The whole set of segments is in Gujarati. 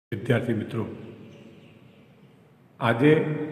विद्यार्थी मित्रों, आजे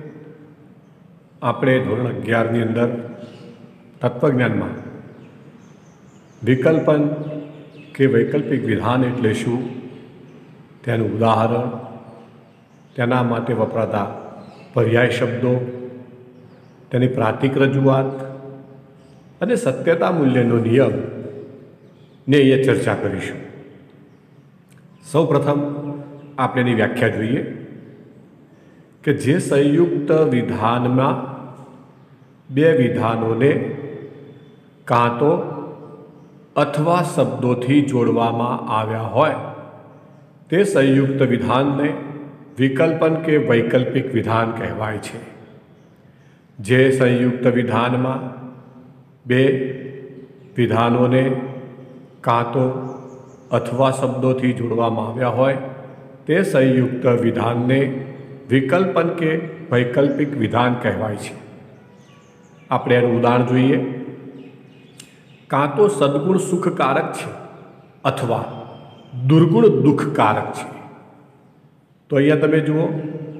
આપણે ધોરણ 11ની અંદર તત્વજ્ઞાનમાં વિકલ્પન કે વૈકલ્પિક વિધાન એટલે શું, તેનું ઉદાહરણ, તેના માટે વપરાતા પર્યાય શબ્દો, તેની પ્રાતિક રજૂઆત અને સત્યતા મૂલ્યનો નિયમ ને એ ચર્ચા કરીશું. સૌપ્રથમ આપણે એની વ્યાખ્યા જોઈએ કે જે સંયુક્ત વિધાનમાં બે વિધાનોને કાં તો અથવા શબ્દોથી જોડવામાં આવ્યા હોય તે સંયુક્ત વિધાનને વિકલ્પન કે વૈકલ્પિક વિધાન કહેવાય છે. જે સંયુક્ત વિધાનમાં બે વિધાનોને કાં તો અથવા શબ્દોથી જોડવામાં આવ્યા હોય તે સંયુક્ત વિધાનને વિકલ્પન કે વૈકલ્પિક વિધાન કહેવાય છે. આપણે એનું ઉદાહરણ જોઈએ. કાં તો સદ્ગુણ સુખકારક છે અથવા દુર્ગુણ દુઃખકારક છે. તો અહીંયા તમે જુઓ,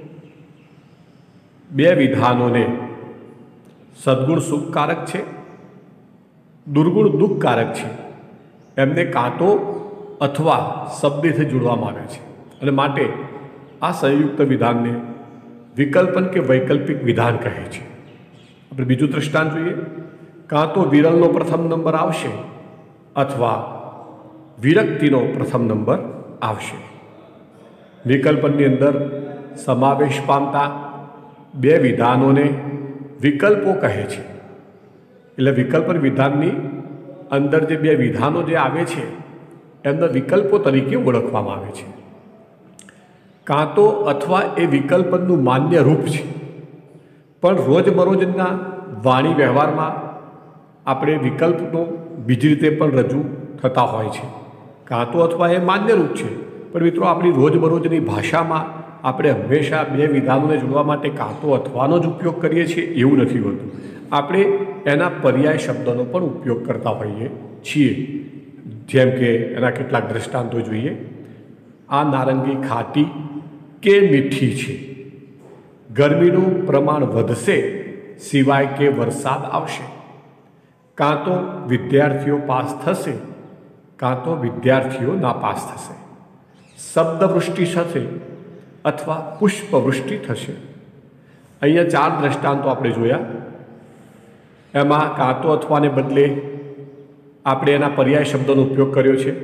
બે વિધાનોને સદ્ગુણ સુખકારક છે, દુર્ગુણ દુઃખકારક છે, એમને કાં તો અથવા શબ્દથી જોડવામાં આવ્યા છે અને માટે આ સંયુક્ત વિધાનને વિકલ્પન કે વૈકલ્પિક વિધાન કહે છે. આપણે બીજું દૃષ્ટાંત જોઈએ. કાં તો વિરલનો પ્રથમ નંબર આવશે અથવા વિરક્તિનો પ્રથમ નંબર આવશે. વિકલ્પનની અંદર સમાવેશ પામતા બે વિધાનોને વિકલ્પો કહે છે. એટલે વિકલ્પન વિધાનની અંદર જે બે વિધાનો જે આવે છે એમના વિકલ્પો તરીકે ઓળખવામાં આવે છે. કાં તો અથવા એ વિકલ્પનનું માન્ય રૂપ છે, પણ રોજબરોજના વાણી વ્યવહારમાં આપણે વિકલ્પનો બીજી રીતે પણ રજૂ થતા હોય છે. કાં તો અથવા એ માન્ય રૂપ છે, પણ મિત્રો આપણી રોજબરોજની ભાષામાં આપણે હંમેશા બે વિધાનોને જોડવા માટે કાં તો અથવાનો જ ઉપયોગ કરીએ છીએ એવું નથી હોતું. આપણે એના પર્યાય શબ્દોનો પણ ઉપયોગ કરતા હોઈએ છીએ. જેમ કે એના કેટલાક દૃષ્ટાંતો જોઈએ. આ નારંગી ખાટી કે મીઠી છે, ગરમીનું પ્રમાણ વધશે સિવાય કે વરસાદ આવશે. કાં તો વિદ્યાર્થીઓ પાસ થશે, કાં તો વિદ્યાર્થીઓ નાપાસ થશે. શબ્દવૃષ્ટિ થશે અથવા પુષ્પવૃષ્ટિ થશે. અહીંયા ચાર દૃષ્ટાંતો આપણે જોયા. એમાં કાં તો અથવાને બદલે આપણે એના પર્યાય શબ્દોનો ઉપયોગ કર્યો છે.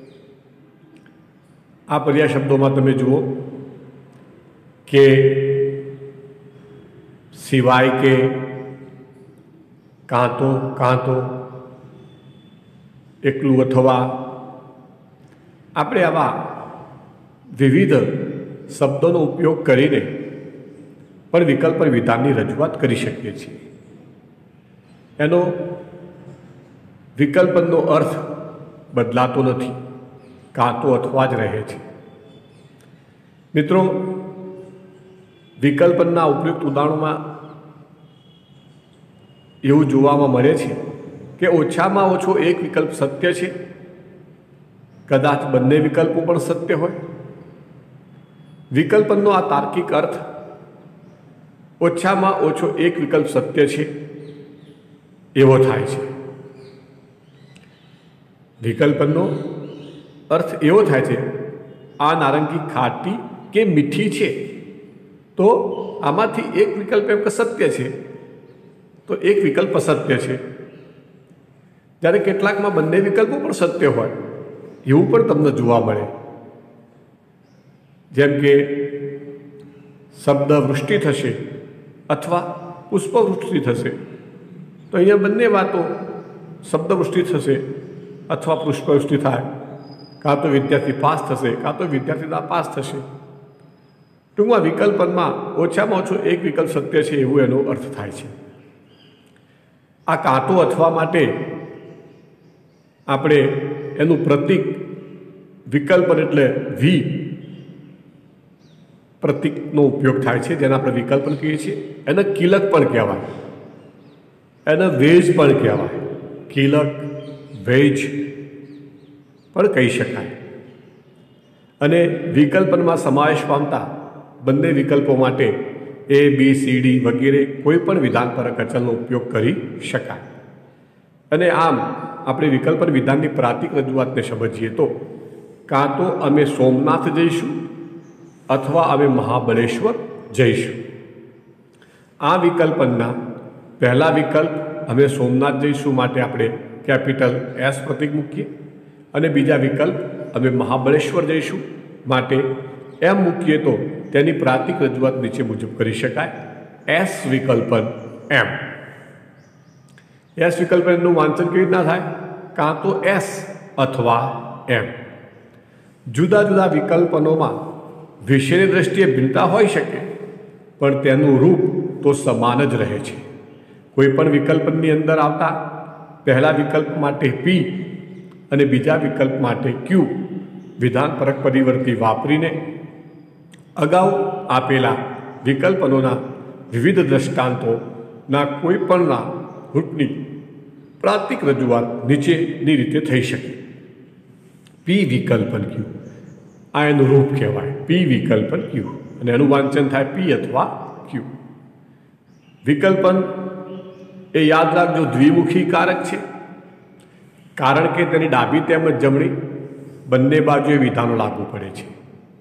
આ પર્યાય શબ્દોમાં તમે જુઓ કે સિવાય કે, કાં તો, એકલું અથવા, આપણે આવા વિવિધ શબ્દોનો ઉપયોગ કરીને પણ વિકલ્પન વિધાનની રજૂઆત કરી શકીએ છીએ. એનો વિકલ્પનનો અર્થ બદલાતો નથી, કાં તો અથવા જ રહે છે. મિત્રો, વિકલ્પનના ઉપયુક્ત ઉદાહરણોમાં એવું જોવામાં મળે છે કે ઓછામાં ઓછો એક વિકલ્પ સત્ય છે, કદાચ બંને વિકલ્પો પણ સત્ય હોય. વિકલ્પનનો આ તાર્કિક અર્થ ઓછામાં ઓછો એક વિકલ્પ સત્ય છે એવો થાય છે. વિકલ્પનનો અર્થ એવો થાય છે, આ નારંગી ખાટી કે મીઠી છે, તો આમાંથી એક વિકલ્પ એમ કે સત્ય છે, તો એક વિકલ્પ અસત્ય છે. જ્યારે કેટલાકમાં બંને વિકલ્પો પણ સત્ય હોય એવું પણ તમને જોવા મળે. જેમ કે શબ્દ વૃષ્ટિ થશે અથવા પુષ્પવૃષ્ટિ થશે, તો અહીંયા બંને વાતો, શબ્દવૃષ્ટિ થશે અથવા પુષ્પવૃષ્ટિ થાય, કાં તો વિદ્યાર્થી પાસ થશે કાં તો વિદ્યાર્થી નાપાસ થશે. ટૂંકમાં વિકલ્પનમાં ઓછામાં ઓછો એક વિકલ્પ સત્ય છે એવું એનો અર્થ થાય છે. આ કાં તો અથવા માટે આપણે એનું પ્રતીક વિકલ્પન એટલે વી પ્રતીકનો ઉપયોગ થાય છે, જેને આપણે વિકલ્પન કહીએ છીએ. એને કિલક પણ કહેવાય, એને વેજ પણ કહેવાય. કિલક, વેજ પણ કહી શકાય. અને વિકલ્પનમાં સમાવેશ પામતા બંને વિકલ્પો માટે A, B, C, D વગેરે કોઈપણ વિધાનપરક અચલનો ઉપયોગ કરી શકાય. અને આમ આપણે વિકલ્પન વિધાનની પ્રાતિક રજૂઆતને સમજીએ તો કાં તો અમે સોમનાથ જઈશું અથવા અમે મહાબળેશ્વર જઈશું. આ વિકલ્પનના પહેલા વિકલ્પ અમે સોમનાથ જઈશું માટે આપણે કેપિટલ S પ્રતીક મૂકીએ અને બીજા વિકલ્પ અમે મહાબળેશ્વર જઈશું માટે એમ મૂકીએ તો તેની પ્રાતિક રજૂઆત નીચે મુજબ કરી શકાય. S વિકલ્પન M. S વિકલ્પનનું વાંચન કેવી રીતના થાય? કાં તો S અથવા M. જુદા જુદા વિકલ્પનોમાં વિષયની દ્રષ્ટિએ ભિન્નતા હોઈ શકે પણ તેનું રૂપ તો સમાન જ રહે છે. કોઈપણ વિકલ્પની અંદર આવતા પહેલા વિકલ્પ માટે P અને બીજા વિકલ્પ માટે Q વિધાનપરક પરિવર્તી વાપરીને અગાઉ આપેલા વિકલ્પનોના વિવિધ દ્રષ્ટાંતોના કોઈપણના રૂપની પ્રાતિક રજૂઆત નીચેની રીતે થઈ શકે. P વિકલ્પન Q, આ એનું રૂપ કહેવાય. P વિકલ્પન Q અને એનું વાંચન થાય P અથવા Q. વિકલ્પન એ યાદ રાખજો દ્વિમુખી કારક છે, કારણ કે તેની ડાબી તેમજ જમણી બંને બાજુએ વિધાનો લાગુ પડે છે.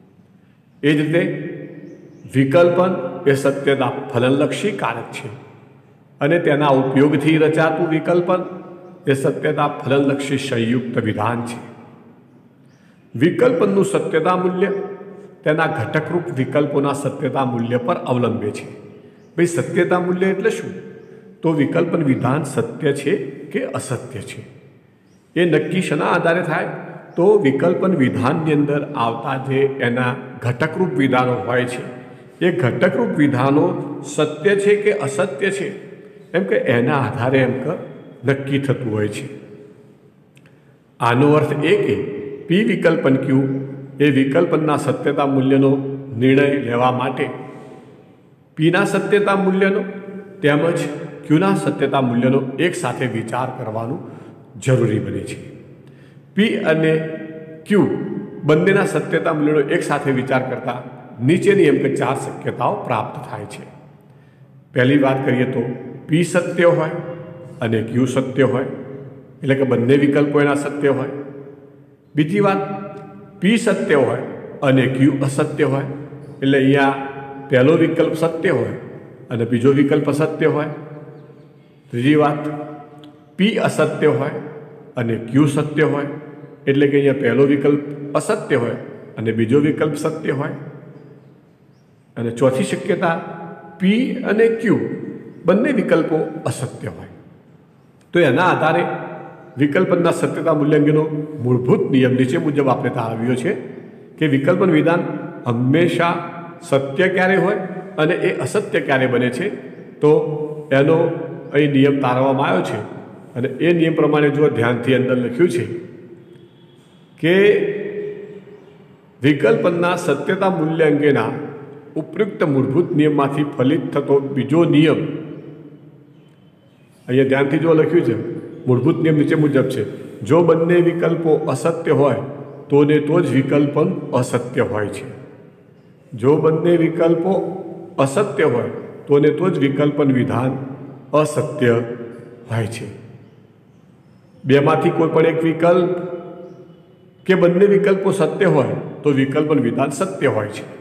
એ જ રીતે વિકલ્પન એ સત્યતા ફલનલક્ષી કારક છે અને તેના ઉપયોગથી રચાતું વિકલ્પન એ સત્યતા ફલનલક્ષી સંયુક્ત વિધાન છે. વિકલ્પનનું સત્યતા મૂલ્ય તેના ઘટકરૂપ વિકલ્પોના સત્યતા મૂલ્ય પર અવલંબે છે. ભાઈ સત્યતા મૂલ્ય એટલે શું? તો વિકલ્પન વિધાન સત્ય છે કે અસત્ય છે એ નક્કી શેના આધારે થાય? તો વિકલ્પન વિધાનની અંદર આવતા જે એના ઘટકરૂપ વિધાનો હોય છે એ ઘટકરૂપ વિધાનો સત્ય છે કે અસત્ય છે એમ કે એના આધારે એમ કે નક્કી થતું હોય છે. આનો અર્થ એ કે P વિકલ્પન Q એ વિકલ્પનના સત્યતા મૂલ્યનો નિર્ણય લેવા માટે Pના સત્યતા મૂલ્યનો તેમજ Qના સત્યતા મૂલ્યનો એક સાથે વિચાર કરવાનું જરૂરી બને છે. P અને Q બંનેના સત્યતા મૂલ્યનો એક સાથે વિચાર કરતા નીચેની એમ કે 4 શક્યતાઓ પ્રાપ્ત થાય છે. પહેલી વાત કરીએ તો P સત્ય હોય અને Q સત્ય હોય, એટલે કે બંને વિકલ્પો એના સત્ય હોય. બીજી વાત, P સત્ય હોય અને Q અસત્ય હોય, એટલે અહીંયા પહેલો વિકલ્પ સત્ય હોય અને બીજો વિકલ્પ અસત્ય હોય. ત્રીજી વાત, P અસત્ય હોય અને Q સત્ય હોય, એટલે કે અહીંયા પહેલો વિકલ્પ અસત્ય હોય અને બીજો વિકલ્પ સત્ય હોય. અને ચોથી શક્યતા, P અને Q બંને વિકલ્પો અસત્ય હોય. તો એના આધારે વિકલ્પનના સત્યતા મૂલ્યાંકનનો મૂળભૂત નિયમ નીચે મુજબ આપણે તારવ્યો છે કે વિકલ્પન વિધાન હંમેશા સત્ય ક્યારે હોય અને એ અસત્ય ક્યારે બને છે, તો એનો અહીં નિયમ તારવામાં આવ્યો છે. અને એ નિયમ પ્રમાણે જો ધ્યાનથી અંદર લખ્યું છે કે વિકલ્પનના સત્યતા મૂલ્ય અંગેના ઉપયુક્ત મૂળભૂત નિયમમાંથી ફલિત થતો બીજો નિયમ, અહીંયા ધ્યાનથી જો લખ્યું છે મૂળભૂત નિયમ નીચે મુજબ છે: જો બંને વિકલ્પો અસત્ય હોય તો ને તો જ વિકલ્પન અસત્ય હોય છે. જો બંને વિકલ્પો અસત્ય હોય તો ને તો જ વિકલ્પન વિધાન અસત્ય હોય છે. બેમાંથી કોઈ પણ એક વિકલ્પ કે બંને વિકલ્પો સત્ય હોય તો વિકલ્પન વિધાન સત્ય હોય છે.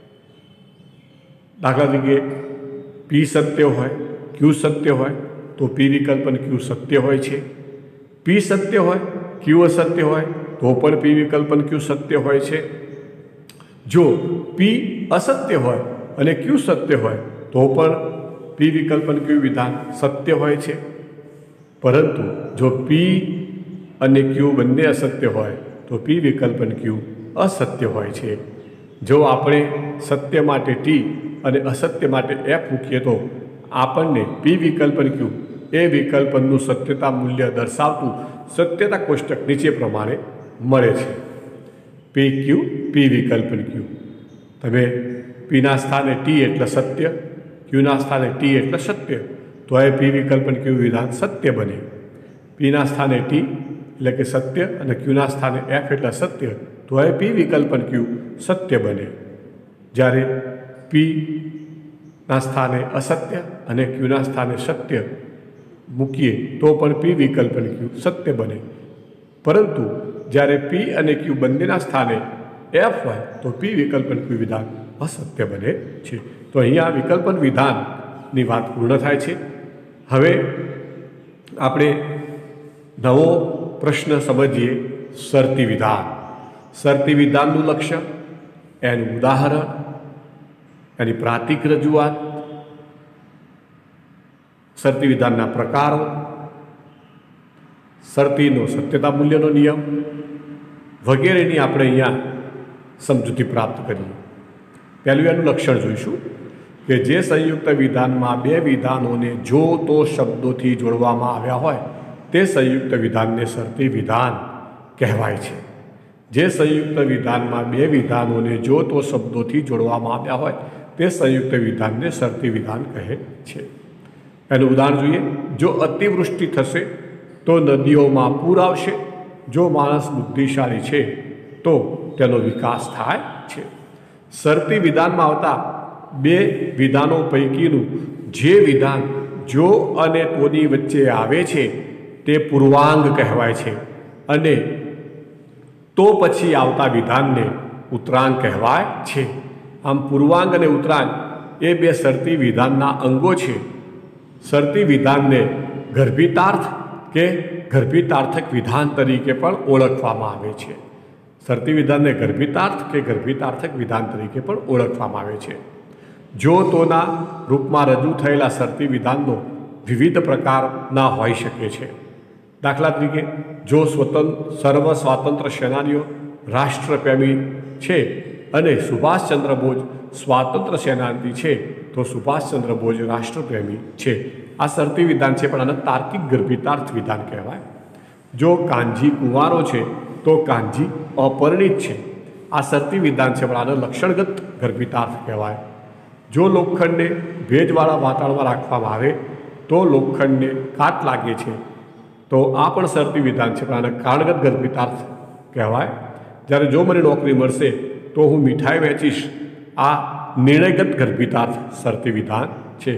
દાખલા તરીકે P સત્ય હોય, Q સત્ય હોય તો P વિકલ્પન Q સત્ય હોય છે. P સત્ય હોય, Q અસત્ય હોય તો પણ P વિકલ્પન Q સત્ય હોય છે. જો P અસત્ય હોય અને Q સત્ય હોય તો પણ P વિકલ્પન Q વિધાન સત્ય હોય છે. પરંતુ જો P અને Q બંને અસત્ય હોય તો P વિકલ્પન Q અસત્ય હોય છે. જો આપણે સત્ય માટે T અને અસત્ય માટે F મૂકીએ તો આપણને P વિકલ્પન Q એ વિકલ્પનનું સત્યતા મૂલ્ય દર્શાવતું સત્યતા કોષ્ટક નીચે પ્રમાણે મળે છે: PQ P વિકલ્પન Q. તમે Pના સ્થાને T એટલે સત્ય, Qના સ્થાને T એટલે સત્ય, તો એ P વિકલ્પન Q વિધાન સત્ય બને. Pના સ્થાને T એટલે કે સત્ય અને ક્યુના સ્થાને એફ એટલે અસત્ય, તો એ પી વિકલ્પન ક્યુ સત્ય બને. જ્યારે પીના સ્થાને અસત્ય અને ક્યુના સ્થાને સત્ય મૂકીએ તો પણ પી વિકલ્પન ક્યુ સત્ય બને. પરંતુ જ્યારે પી અને ક્યુ બંનેના સ્થાને એફ હોય તો પી વિકલ્પન ક્યુ વિધાન અસત્ય બને છે. તો અહીંયા વિકલ્પન વિધાનની વાત પૂર્ણ થાય છે. હવે આપણે નવો પ્રશ્ન સમજીએ, શરતી વિધાન. શરતી વિધાનનું લક્ષ્ય, એનું ઉદાહરણ, એની પ્રાતિક રજૂઆત, શરતી વિધાનના પ્રકારો, શરતીનો સત્યતા મૂલ્યનો નિયમ વગેરેની આપણે અહીંયા સમજૂતી પ્રાપ્ત કરીએ. પહેલું એનું લક્ષણ જોઈશું કે જે સંયુક્ત વિધાનમાં બે વિધાનોને જો તો શબ્દોથી જોડવામાં આવ્યા હોય તે સંયુક્ત વિધાનને શરતી વિધાન કહેવાય છે. જે સંયુક્ત વિધાનમાં બે વિધાનોને જો તો શબ્દોથી જોડવામાં આવ્યા હોય તે સંયુક્ત વિધાનને શરતી વિધાન કહે છે. એનું ઉદાહરણ જોઈએ. જો અતિવૃષ્ટિ થશે તો નદીઓમાં પૂર આવશે. જો માણસ બુદ્ધિશાળી છે તો તેનો વિકાસ થાય છે. શરતી વિધાનમાં આવતા બે વિધાનો પૈકીનું જે વિધાન જો અને તોની વચ્ચે આવે છે તે પૂર્વાંગ કહેવાય છે અને તો પછી આવતા વિધાનને ઉત્તરાંગ કહેવાય છે. આમ પૂર્વાંગ અને ઉત્તરાંગ એ બે શરતી વિધાનના અંગો છે. શરતી વિધાનને ગર્ભિતાર્થ કે ગર્ભિતાર્થક વિધાન તરીકે પણ ઓળખવામાં આવે છે. શરતી વિધાનને ગર્ભિતાર્થ કે ગર્ભિતાર્થક વિધાન તરીકે પણ ઓળખવામાં આવે છે. જો તોના રૂપમાં રજૂ થયેલા શરતી વિધાનનો વિવિધ પ્રકારના હોઈ શકે છે. દાખલા તરીકે જો સર્વ સ્વાતંત્ર્ય સેનાનીઓ રાષ્ટ્રપ્રેમી છે અને સુભાષચંદ્ર બોઝ સ્વાતંત્ર્ય સેનાની છે તો સુભાષચંદ્ર બોઝ રાષ્ટ્રપ્રેમી છે. આ શરતી વિધાન છે, પણ આને તાર્કિક ગર્ભિતાર્થ વિધાન કહેવાય. જો કાનજી કુંવારો છે તો કાનજી અપરિણિત છે. આ શરતી વિધાન છે, પણ આને લક્ષણગત ગર્ભિતાર્થ કહેવાય. જો લોખંડને ભેજવાળા વાતાવરણમાં રાખવામાં આવે તો લોખંડને કાટ લાગે છે તો આ પણ શરતી વિધાન છે, પણ આને કારણગત ગર્ભિતાર્થ કહેવાય. જ્યારે જો મને નોકરી મળશે તો હું મીઠાઈ વેચીશ, આ નિર્ણયગત ગર્ભિતાર્થ શરતી વિધાન છે.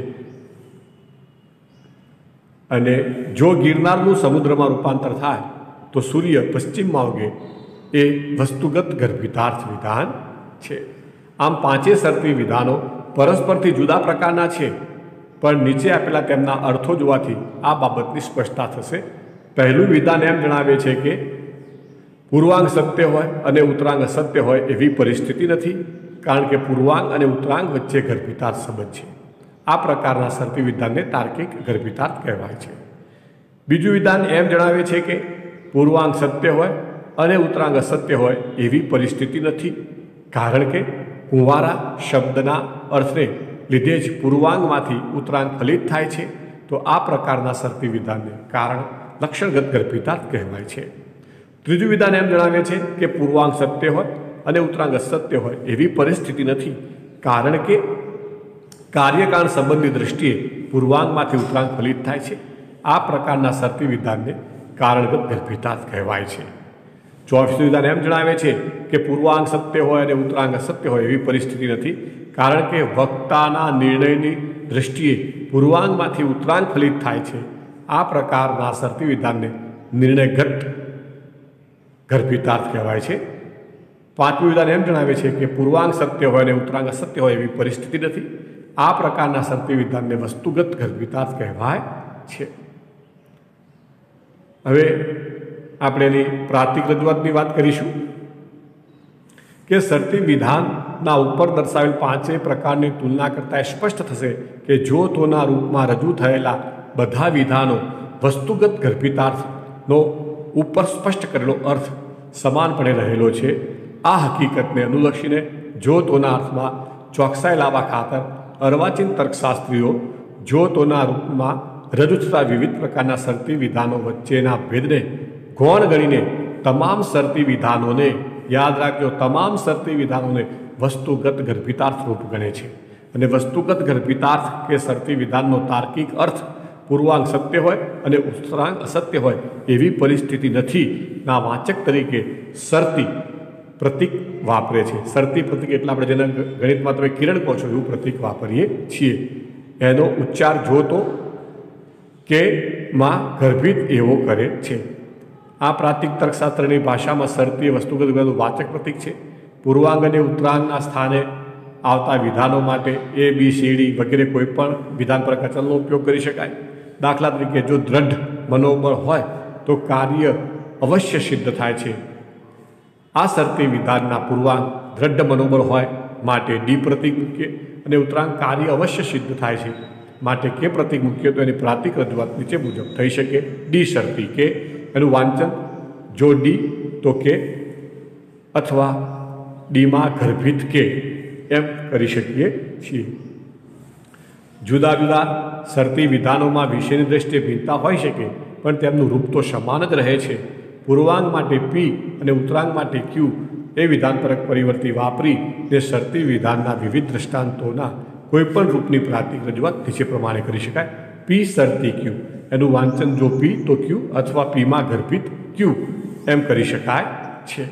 અને જો ગિરનારનું સમુદ્રમાં રૂપાંતર થાય તો સૂર્ય પશ્ચિમમાં ઉગે, એ વસ્તુગત ગર્ભિતાર્થ વિધાન છે. આમ પાંચેય શરતી વિધાનો પરસ્પરથી જુદા પ્રકારના છે, પણ નીચે આપેલા તેમના અર્થો જોવાથી આ બાબતની સ્પષ્ટતા થશે. પહેલું વિધાન એમ જણાવે છે કે પૂર્વાંગ સત્ય હોય અને ઉત્તરાંગ અસત્ય હોય એવી પરિસ્થિતિ નથી, કારણ કે પૂર્વાંગ અને ઉત્તરાંગ વચ્ચે ગર્ભિતાર્થ સંબંધ છે. આ પ્રકારના શરતી વિધાનને તાર્કિક ગર્ભિતાર્થ કહેવાય છે. બીજું વિધાન એમ જણાવે છે કે પૂર્વાંગ સત્ય હોય અને ઉત્તરાંગ અસત્ય હોય એવી પરિસ્થિતિ નથી, કારણ કે કુંવારા શબ્દના અર્થને લીધે જ પૂર્વાંગમાંથી ઉત્તરાંગ ફલિત થાય છે. તો આ પ્રકારના શરતી વિધાનને કારણ લક્ષણગત ગર્ભિતાર્થ કહેવાય છે. ત્રીજું વિધાન એમ જણાવે છે કે પૂર્વાંગ સત્ય હોય અને ઉત્તરાંગ અસત્ય હોય એવી પરિસ્થિતિ નથી, કારણ કે કાર્યકાળ સંબંધની દૃષ્ટિએ પૂર્વાંગમાંથી ઉત્તરાંગ ફલિત થાય છે. આ પ્રકારના શરતી વિધાનને કારણગત ગર્ભિતાર્થ કહેવાય છે. ચોથું વિધાન એમ જણાવે છે કે પૂર્વાંગ સત્ય હોય અને ઉત્તરાંગ અસત્ય હોય એવી પરિસ્થિતિ નથી, કારણ કે વક્તાના નિર્ણયની દૃષ્ટિએ પૂર્વાંગમાંથી ઉત્તરાંગ ફલિત થાય છે. આ પ્રકારના શરતી વિધાનને નિર્ણયગત ગર્ભિતાર્થ કહેવાય છે. પાંચમું વિધાન એમ જણાવે છે કે પૂર્વાંગ સત્ય હોય અને ઉત્તરાંગ અસત્ય હોય એવી પરિસ્થિતિ નથી. આ પ્રકારના શરતી વિધાનને વસ્તુગત ગર્ભિતાર્થ કહેવાય છે. હવે આપણે એની પ્રાતિક રજૂઆતની વાત કરીશું કે શરતી વિધાનના ઉપર દર્શાવેલ પાંચેય પ્રકારની તુલના કરતાં સ્પષ્ટ થશે કે જો તોના રૂપમાં રજૂ થયેલા બધા વિધાનો વસ્તુગત ગર્ભિતાર્થનો ઉપર સ્પષ્ટ કરેલો અર્થ સમાનપણે રહેલો છે. આ હકીકતને અનુલક્ષીને જો તોના અર્થમાં ચોકસાઈ લાવવા ખાતર અર્વાચીન તર્કશાસ્ત્રીઓ જો તોના રૂપમાં રજૂ થતા વિવિધ પ્રકારના શરતી વિધાનો વચ્ચેના ભેદને ગૌણ ગણીને તમામ શરતી વિધાનોને, યાદ રાખજો, તમામ શરતી વિધાનોને વસ્તુગત ગર્ભિતાર્થ રૂપ ગણે છે. અને વસ્તુગત ગર્ભિતાર્થ કે શરતી વિધાનનો તાર્કિક અર્થ પૂર્વાંગ સત્ય હોય અને ઉત્તરાંગ અસત્ય હોય એવી પરિસ્થિતિ નથી ના વાચક તરીકે શરતી પ્રતીક વાપરે છે। શરતી પ્રતીક એટલે આપણે જેને ગણિતમાં તમે કિરણ કહો છો એવું પ્રતીક વાપરીએ છીએ। એનો ઉચ્ચાર જો તો કે માં ગર્ભિત એવો કરે છે। આ પ્રાતિક તર્કશાસ્ત્રની ભાષામાં શરતી એ વસ્તુગત વાચક પ્રતીક છે। પૂર્વાંગ અને ઉત્તરાંગના સ્થાને આવતા વિધાનો માટે એ બી સી ડી વગેરે કોઈપણ વિધાન પર અચલનો ઉપયોગ કરી શકાય। દાખલા તરીકે જો દ્રઢ મનોબળ હોય તો કાર્ય અવશ્ય સિદ્ધ થાય છે। આ શરતી વિધાનના પૂર્વાંગ દ્રઢ મનોબળ હોય માટે ડી પ્રતીક મૂકીએ અને ઉત્તરાંગ કાર્ય અવશ્ય સિદ્ધ થાય છે માટે કે પ્રતીક મૂકીએ તો એની પ્રાતિક રજૂઆત નીચે મુજબ થઈ શકે। ડી શરતી કે એનું વાંચન જો ડી તો કે અથવા ડીમાં ગર્ભિત કે એમ કરી શકીએ છીએ। જુદા જુદા શરતી વિધાનોમાં વિષયની દ્રષ્ટિએ ભિન્નતા હોઈ શકે પણ તેમનું રૂપ તો સમાન જ રહે છે। પૂર્વાંગ માટે પી અને ઉત્તરાંગ માટે ક્યુ એ વિધાનપરક પરિવર્તી વાપરીને શરતી વિધાનના વિવિધ દ્રષ્ટાંતોના કોઈપણ રૂપની પ્રાતિક રજૂઆત નીચે પ્રમાણે કરી શકાય। પી શરતી ક્યુ એનું વાંચન જો પી તો ક્યુ અથવા પીમાં ગર્ભિત ક્યુ એમ કરી શકાય છે।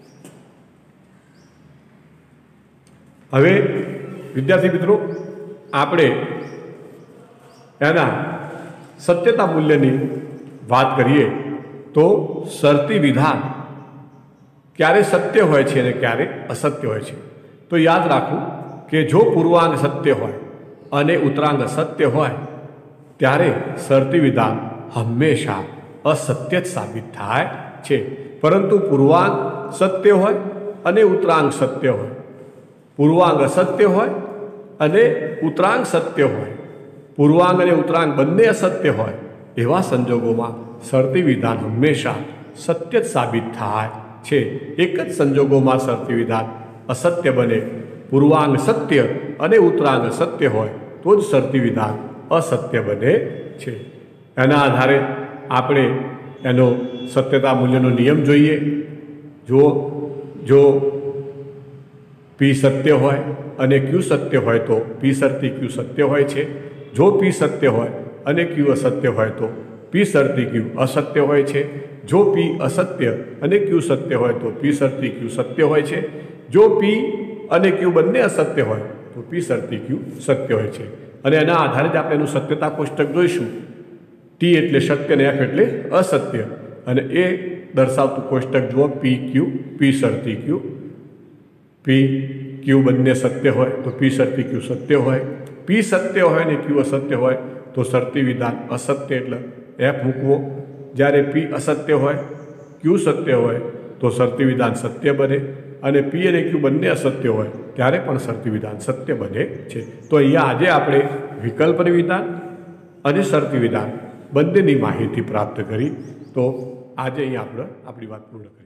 હવે વિદ્યાર્થી મિત્રો આપણે એના સત્યતા મૂલ્યની વાત કરીએ તો શરતી વિધાન ક્યારે સત્ય હોય છે અને ક્યારે અસત્ય હોય છે। તો યાદ રાખવું કે જો પૂર્વાંગ સત્ય હોય અને ઉત્તરાંગ અસત્ય હોય ત્યારે શરતી વિધાન હંમેશા અસત્ય જ સાબિત થાય છે। પરંતુ પૂર્વાંગ સત્ય હોય અને ઉત્તરાંગ સત્ય હોય, પૂર્વાંગ અસત્ય હોય અને ઉત્તરાંગ સત્ય હોય, પૂર્વાંગ અને ઉત્તરાંગ બંને અસત્ય હોય એવા સંજોગોમાં શરતી વિધાન હંમેશા સત્ય જ સાબિત થાય છે। એક જ સંજોગોમાં શરતી વિધાન અસત્ય બને, પૂર્વાંગ સત્ય અને ઉત્તરાંગ સત્ય હોય તો જ શરતી વિધાન અસત્ય બને છે। એના આધારે આપણે એનો સત્યતા મૂલ્યનો નિયમ જોઈએ। જો પી સત્ય હોય અને ક્યુ સત્ય હોય તો પી શરતી ક્યુ સત્ય હોય છે। જો પી સત્ય હોય અને ક્યુ અસત્ય હોય તો પી શરતી ક્યુ અસત્ય હોય છે। જો પી અસત્ય અને ક્યુ સત્ય હોય તો પી શરતી ક્યુ સત્ય હોય છે। જો પી અને ક્યુ બંને અસત્ય હોય તો પી શરતી ક્યુ સત્ય હોય છે। અને એના આધારે જ આપણે એનું સત્યતા કોષ્ટક જોઈશું। ટી એટલે સત્ય અને એફ એટલે અસત્ય અને એ દર્શાવતું કોષ્ટક જુઓ પી ક્યુ પી શરતી ક્યુ, પી ક્યુ બંને સત્ય હોય તો પી શરતી ક્યુ સત્ય હોય, પી સત્ય હોય અને ક્યુ અસત્ય હોય તો શરતી વિધાન અસત્ય એટલે એફ મૂકવો। જ્યારે પી અસત્ય હોય ક્યુ સત્ય હોય તો શરતી વિધાન સત્ય બને અને પી અને ક્યુ બંને અસત્ય હોય ત્યારે પણ શરતી વિધાન સત્ય બને છે। તો અહીંયા આજે આપણે વિકલ્પની વિધાન અને શરતી વિધાન બંનેની માહિતી પ્રાપ્ત કરી। તો આજે અહીંયા આપણે આપણી વાત પૂર્ણ કરી।